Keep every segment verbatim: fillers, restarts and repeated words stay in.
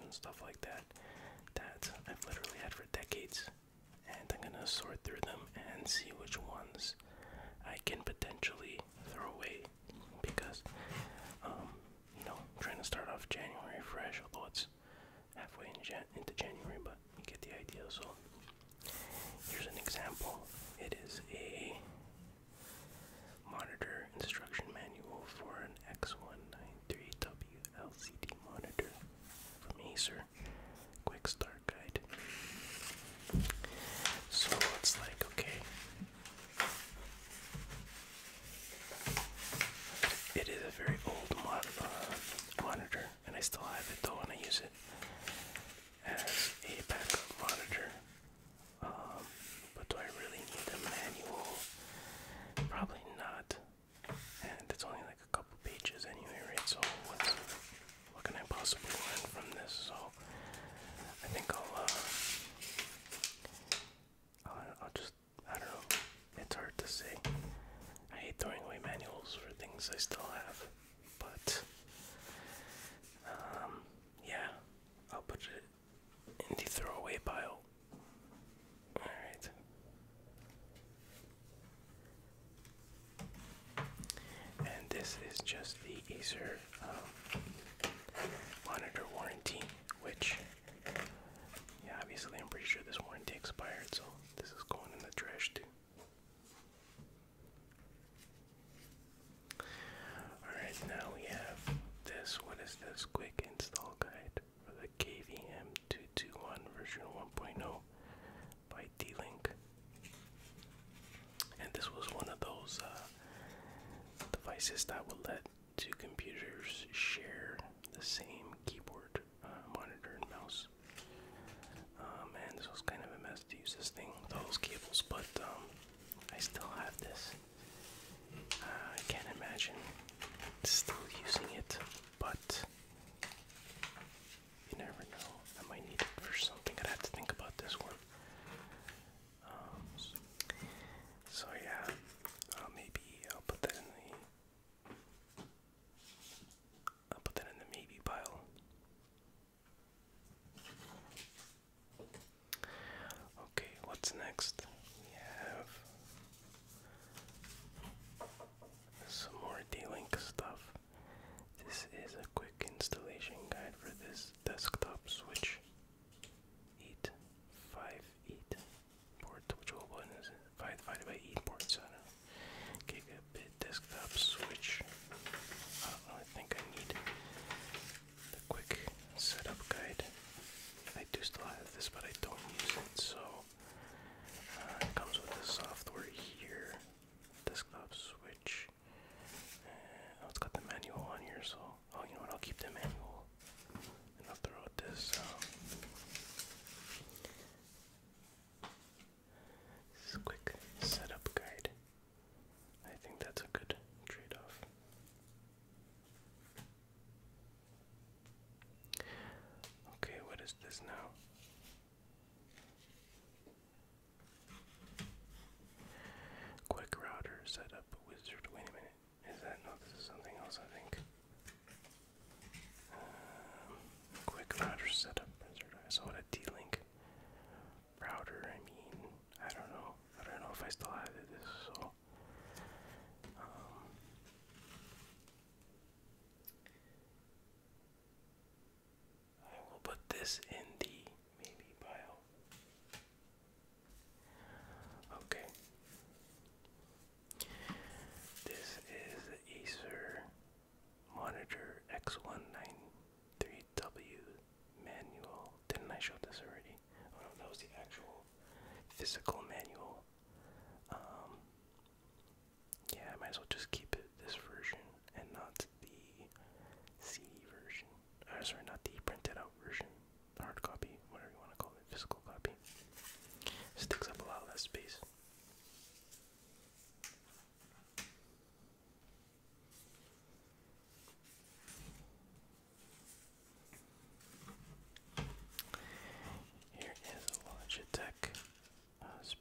and stuff like that that I've literally had for decades, and I'm gonna sort through them and see which ones I can potentially throw away because, um, you know, I'm trying to start off January fresh, although it's halfway in Jan into January, but you get the idea. So here's an example. It is a monitor instruction manual for an X one ninety-three W L C D monitor from Acer. Quick start guide. So it's like, okay, it is a very old mon uh, monitor, and I still have it though, and I use it as a backup monitor. Um, but do I really need a manual? Probably not. And it's only like a couple pages anyway, right? So what's what can I possibly learn from this? So I think I'll uh, I'll, I'll just I don't know. It's hard to say. I hate throwing away manuals for things I still have, but um, yeah, I'll put it in the throwaway pile. Alright. And this is just the Acer um, monitor warranty, which, yeah, obviously I'm pretty sure this warranty expired, so this is going in the trash too. Alright, now we have this. What is this? Quick install guide for the K V M two twenty-one version one point oh by D-Link. And this was one of those uh, devices that would let two computers share the same keyboard, uh, monitor, and mouse. Um, and this was kind of a mess to use this thing with all those cables, but um, I still have this. Uh, I can't imagine still using it, but you never know. I might need it for something. I'd have to think about this one. Um, so yeah, uh, maybe I'll put that in the. I'll put that in the maybe pile. Okay, what's next? We have some more D-Link stuff. This is a quick installation guide for this desktop switch. eight five eight port. Which one is it? five divided by eight ports. I don't know. Gigabit desktop switch. Uh, I think I need the quick setup guide. I do still have this, but I don't use it, so uh, it comes with the software here. Desktop switch. Uh, oh, it's got the manual on here, so oh, you know what? I'll keep the manual, and I'll throw out this. Um, this is a quick setup guide. I think that's a good trade-off. Okay, what is this now? Quick router setup wizard. Wait a minute. Is that no? This is something else, I think. Um, quick router setup wizard. I saw a D-Link router. I mean, I don't know. I don't know if I still have it. This so. Um, I will put this in the maybe pile. Okay. This is the Acer Monitor X one ninety-three W manual. Didn't I show this already? Oh no, that was the actual physical manual. Um, yeah, I might as well just keep it this version and not the C D version. Uh, sorry, not the printed out version. Hard copy, whatever you want to call it, physical copy. This takes up a lot less space. Here is a Logitech uh,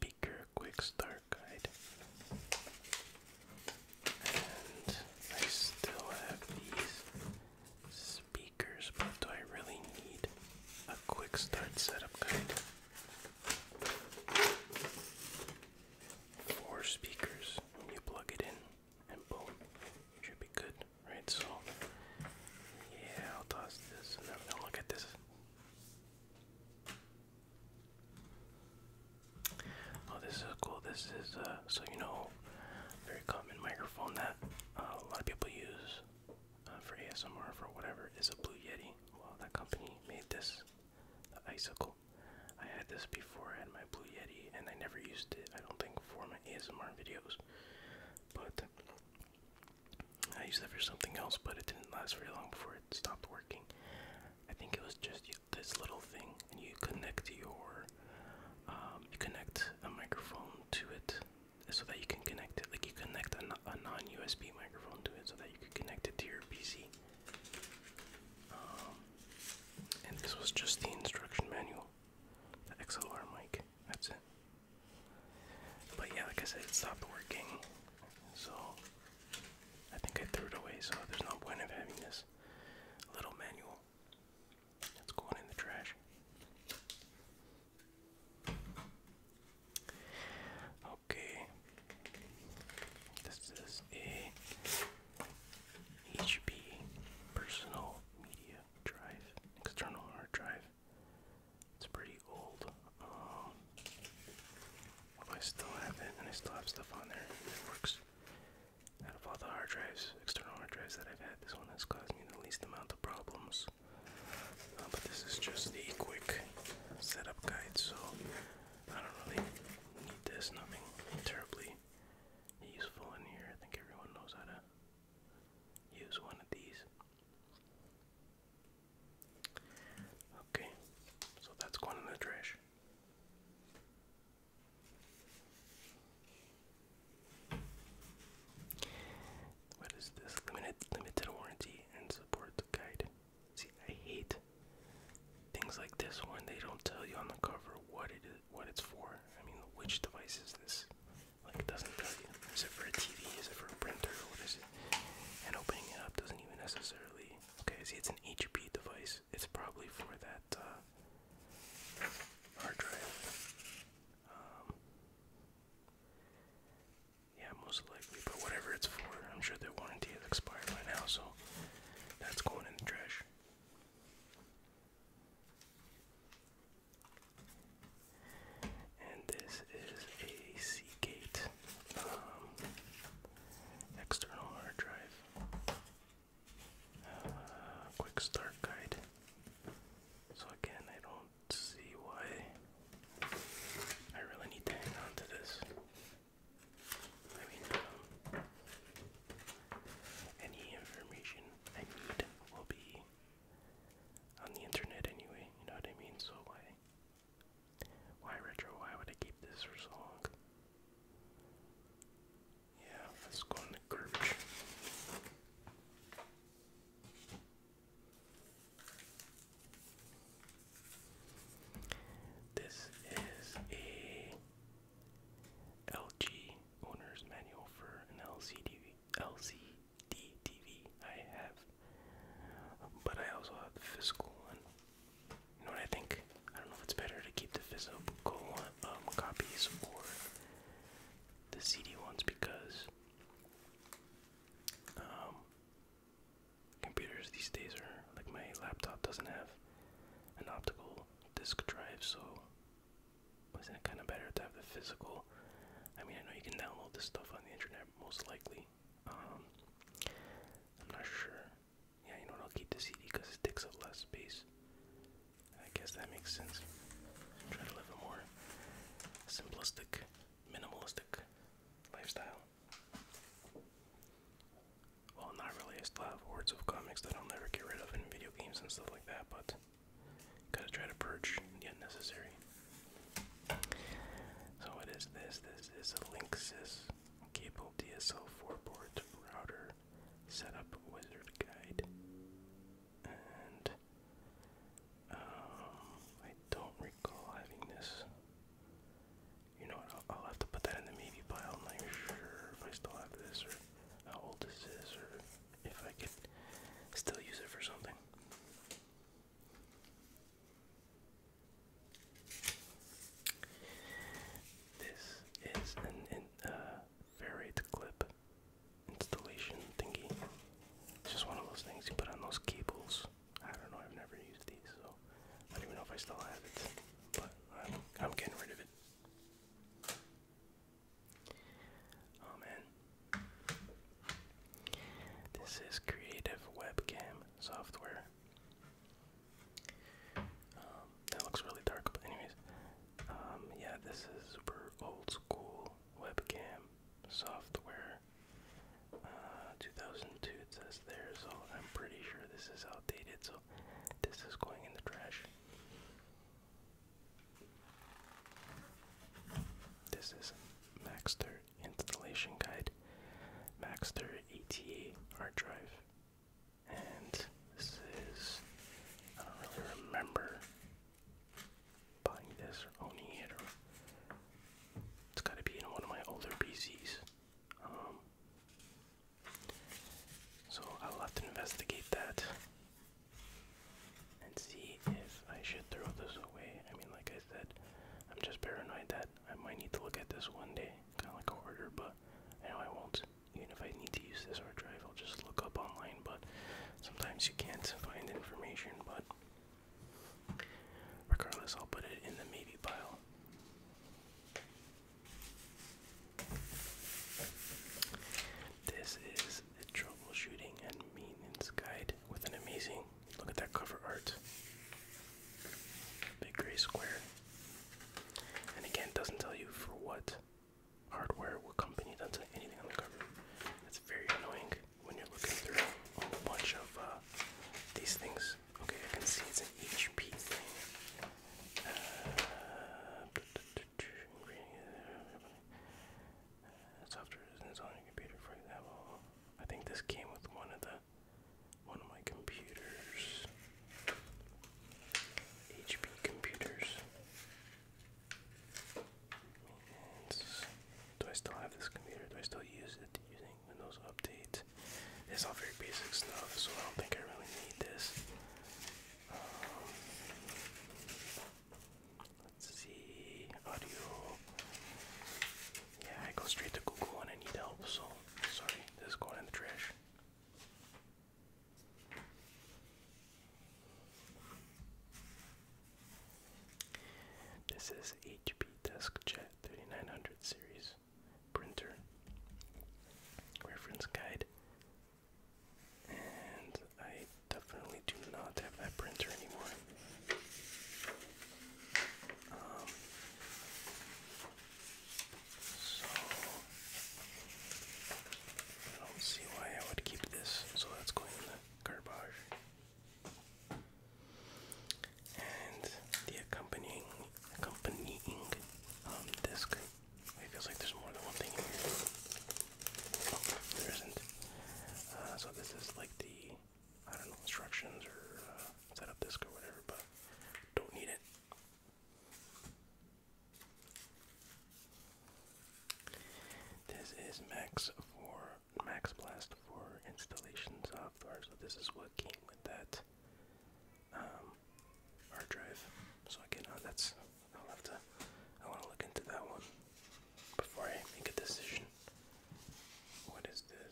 So you know, very common microphone that uh, a lot of people use uh, for A S M R for whatever is a Blue Yeti. Well, that company made this, the Icicle. I had this before I had my Blue Yeti, and I never used it, I don't think, for my A S M R videos. But I used it for something else, but it didn't last very long before it stopped working. I think it was just this little thing, and you connect your, um, you connect a microphone to it, so that you can connect it, like you connect a, a non-U S B microphone to it, so that you can connect it to your P C. Um, and this was just the instruction manual, the X L R mic, that's it. But yeah, like I said, it stopped working, so I think I threw it away, so there's no point of having this little manual. It's going in the trash. Okay. This is a H P personal media drive, external hard drive. It's pretty old. Um, I still have it, and I still have stuff on there. It works. Out of all the hard drives, external hard drives that I've had, this one has caused me the least amount of problems. Uh, but this is just a quick setup guide, so I don't really need this. Nothing terribly useful in here. I think everyone knows how to use one of these. Okay, so that's going in the trash. What is this? Limited limited warranty and support guide. See, I hate things like this when they don't tell you on the cover what it is, what it's for. I mean, which device is this? Like, it doesn't tell you. Is it for a T V? Is it for a printer? What is it? And opening it up doesn't even necessarily. Okay, see, it's an H P device. It's probably for that uh, hard drive. Um, yeah, most likely. But whatever it's for, I'm sure the warranty has expired by now, so that's going in the trash. And this is a Seagate um, external hard drive. Uh, quick start guide. So again, I don't see why I really need to hang on to this. I mean, um, any information I need will be on the internet anyway, you know what I mean? So why, why retro? Why would I keep this for so long? Yeah, let's go in the garbage. This is a L G owner's manual for an L C D L C D T V I have, but I also have the physical one. You know what I think? I don't know if it's better to keep the physical one, um, copies or the C D ones, because um, computers these days are, like my laptop doesn't have an optical disk drive, so isn't it kind of better to have the physical? I mean, I know you can download this stuff on the internet, most likely. Um, I'm not sure. Yeah, you know what? I'll keep the C D because it takes up less space. I guess that makes sense. Try to live a more simplistic, minimalistic lifestyle. Well, not really. I still have hordes of comics that I'll never get rid of in video games and stuff like that, but gotta try to purge the unnecessary. So what is this? This is a Linksys cable D S L four port router setup wizard guide. And um, I don't recall having this. You know what, I'll, I'll have to put that in the maybe pile. I'm not even sure if I still have this, or how old this is, or if I could still use it for something. This is an in, uh, ferrite clip installation thingy. it's all very basic stuff, so I don't think I really need this. Um, let's see, audio. Yeah, I go straight to Google when I need help, so sorry, this is going in the trash. This is H P DeskJet thirty-nine hundred series printer reference guide, and I definitely do not have that printer anymore. Um, so I don't see why I would keep this, so that's going in the garbage. And the accompanying accompanying um, disc. It feels like there's more than one thing in here. Oh, there isn't. Uh, so this is like the, I don't know, instructions or uh, setup disc or whatever, but don't need it. This is Max for Max Blast for installation software. So this is what came with that um, hard drive. So again, uh, that's I'll have to. I want to look into that one before I make a decision. What is this?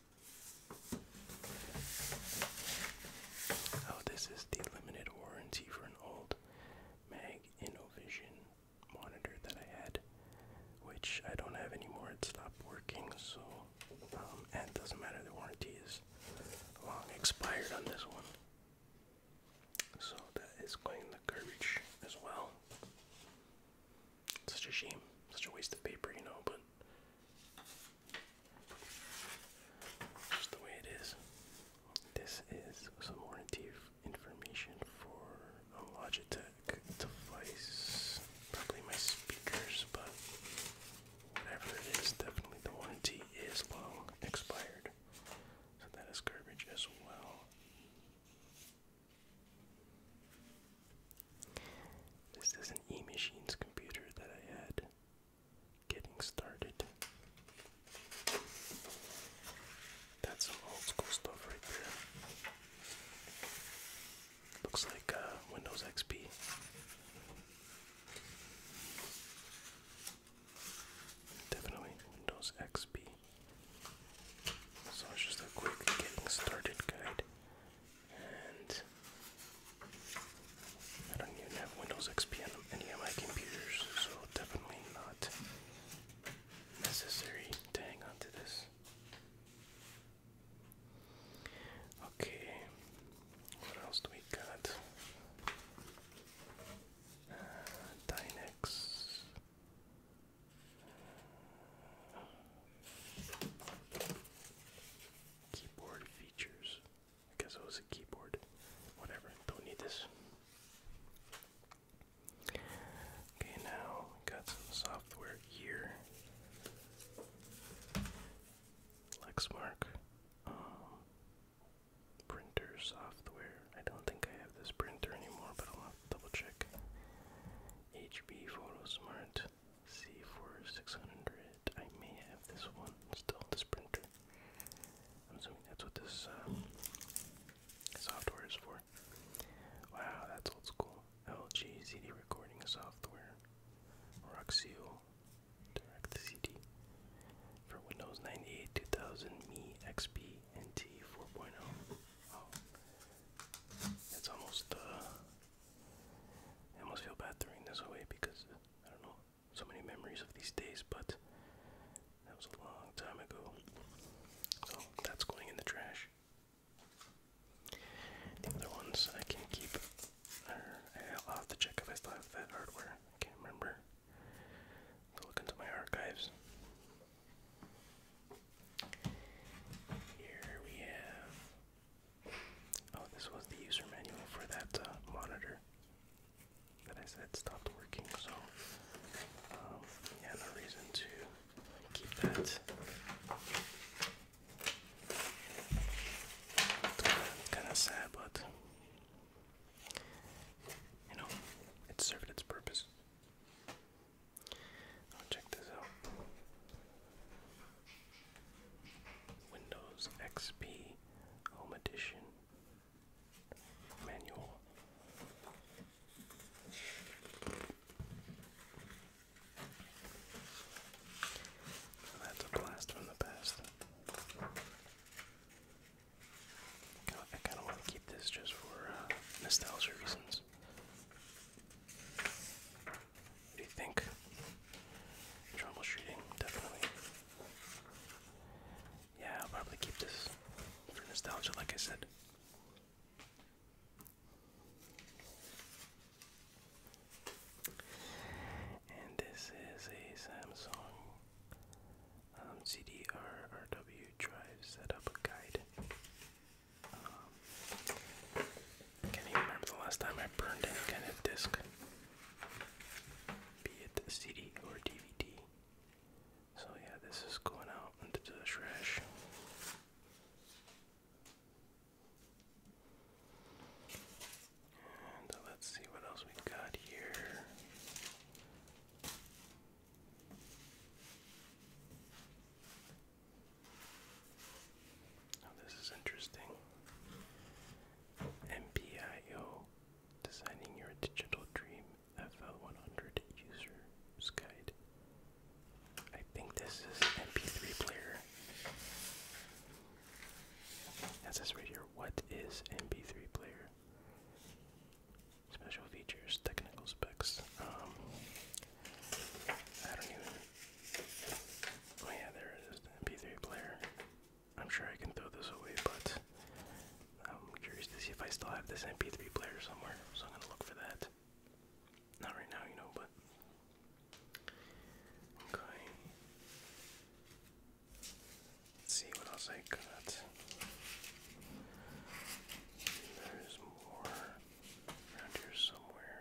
Oh, this is the limited warranty for an old Mag Innovision monitor that I had, which I don't have anymore. It stopped working, so um, and it doesn't matter. The warranty is long expired on this one, so that is going in the garbage as well. Such a shame, such a waste of paper, you know, but just the way it is. This is some warranty information for a Logitech device, probably my speakers, but whatever it is, definitely the warranty is long expired, so that is garbage as well. This is an E-Machines computer that I had getting started. That's some old school stuff right there. Looks like uh, Windows X P. Definitely Windows X P. So it's just a quick getting started guide. And I don't even have Windows X P on any of my computers, so definitely not necessary to hang on to this. Okay, what else do we got? Uh, Dynex. Uh, keyboard features. I guess it was a keyboard. Whatever, don't need this. Okay, now got some software here. Lexmark. Um, printer software. I don't think I have this printer anymore, but I'll have to double check. H P PhotoSmart C four six hundred. I may have this one still, this printer. I'm assuming that's what this um, software is for. Wow, that's old school. L G C D recording software. Roxio Direct C D for Windows ninety-eight, two thousand, Me, X P, N T four point oh. Oh, it's almost, uh, I almost feel bad throwing this away because, uh, I don't know, so many memories of these days, but that was a long bad. And this is a Samsung um, C D R R W drive setup guide. Um, can't even remember the last time I burned any kind of disc, be it C D or D V D. So yeah, this is going out into the trash. And uh, let's see what else we got here. Oh, this is interesting. M P I O, Designing Your Digital Dream F L one hundred User's Guide. I think this is M P three player. It says right here, what is M P three player? Special features, technical specs. Um, I don't even. Oh yeah, there it is, the M P three player. I'm sure I can throw this away, but I'm curious to see if I still have this M P three player somewhere, so I'm gonna look for that. Not right now, you know, but okay. Let's see what else I got. There's more around here somewhere.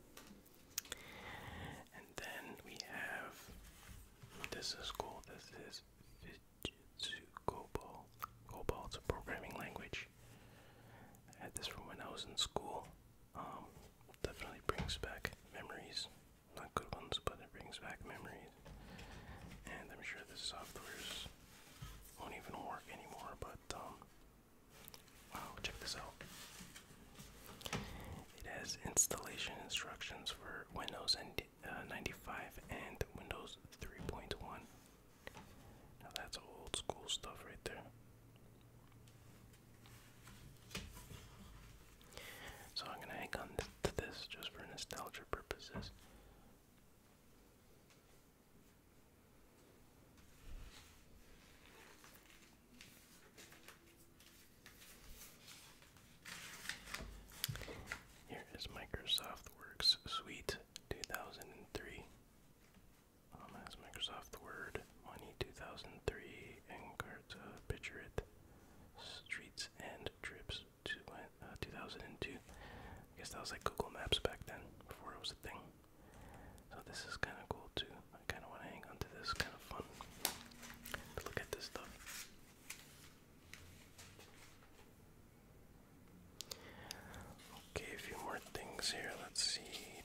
And then we have, this is cool, this is Fujitsu Cobol. Cobol, it's a programming language. I had this from when I was in school. Um, definitely brings back memories. Not good ones, but it brings back memories. And I'm sure this software won't even work anymore, but um, wow, check this out. It has installation instructions for Windows ninety-five and Windows three point one. Now that's old school stuff right there. So I'm gonna hang on to this just for nostalgia purposes. Here is Microsoft Works Suite two thousand three. Um, has Microsoft Word, Money two thousand three, Encarta, Picture It, Streets and Trips to, uh, two thousand two. I guess that was like Google Maps back then, before it was a thing. So this is kind of cool too. I kind of want to hang on to this, kind of fun to look at this stuff. Okay, a few more things here. Let's see.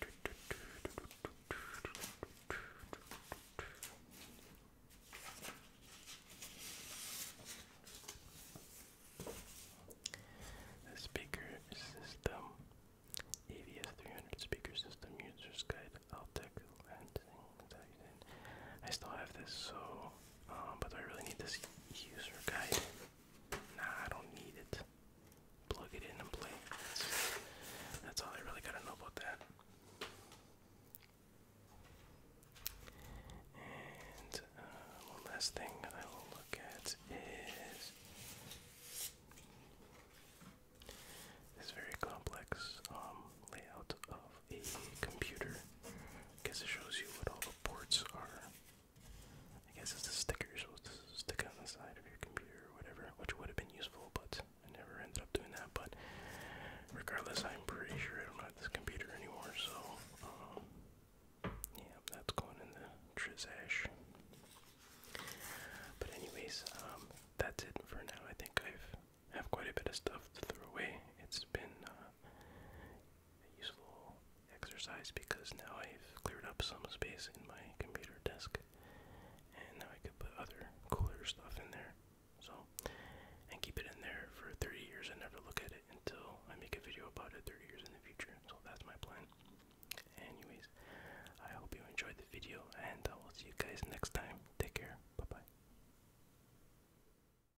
The speaker system, A V S three hundred speaker system user's guide, Altec Lansing. I still have this, so, um, but do I really need this user guide? Nah, I don't need it. Plug it in and play. That's, that's all I really gotta know about that. And uh, one last thing I will look at is this very complex um, layout of a computer. I guess it shows you what all the ports are. I guess it's a sticker you're supposed to stick on the side of your computer or whatever, which would have been useful, but I never ended up doing that. But regardless, I'm pretty sure I don't have this computer anymore, so um, yeah, that's going in the trizash. But anyways, um, that's it for now. I think I've have quite a bit of stuff to throw away. It's been uh, a useful exercise because now I've cleared up some space in my computer desk.